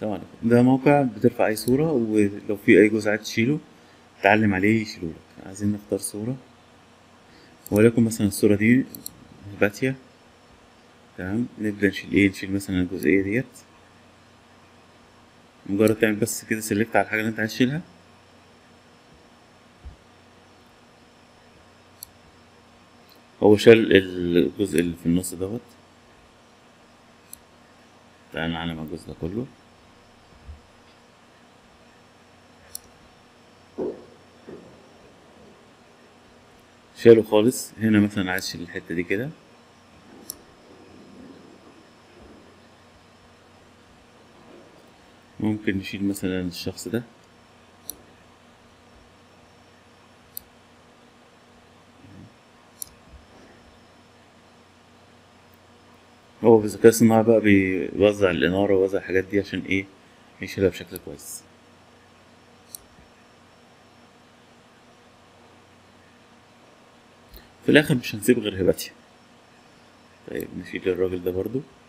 السلام عليكم. ده موقع بترفع اي صورة، ولو في اي جزء عايز تشيله تعلم عليه يشيلهولك. عايزين نختار صورة، وليكن مثلا الصورة دي باتية. تمام، نبدأ نشيل نشيل مثلا الجزئية ديت. مجرد تعمل بس كده سيلكت على الحاجة اللي انت عايز تشيلها. هو شال الجزء اللي في النص دوت. تعال نعلم على الجزء ده كله. شاله خالص. هنا مثلا عايز تشيل الحتة دي كده، ممكن نشيل مثلا الشخص ده. هو بالذكاء الصناعي بقى بيوزع الإنارة ويوزع الحاجات دي عشان يشيلها بشكل كويس. في الآخر مش هنسيب غير هباتيا. طيب نشيل الراجل ده برضو.